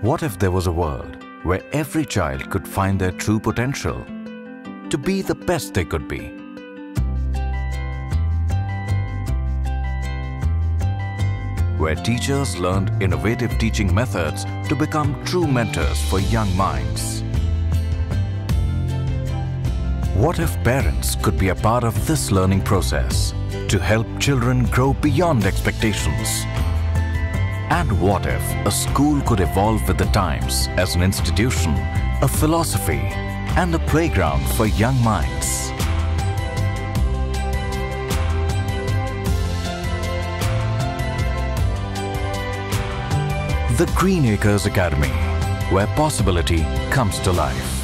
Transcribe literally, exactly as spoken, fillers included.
What if there was a world where every child could find their true potential to be the best they could be? Where teachers learned innovative teaching methods to become true mentors for young minds? What if parents could be a part of this learning process to help children grow beyond expectations? And what if a school could evolve with the times as an institution, a philosophy, and a playground for young minds? The GreenAcres Academy, where possibility comes to life.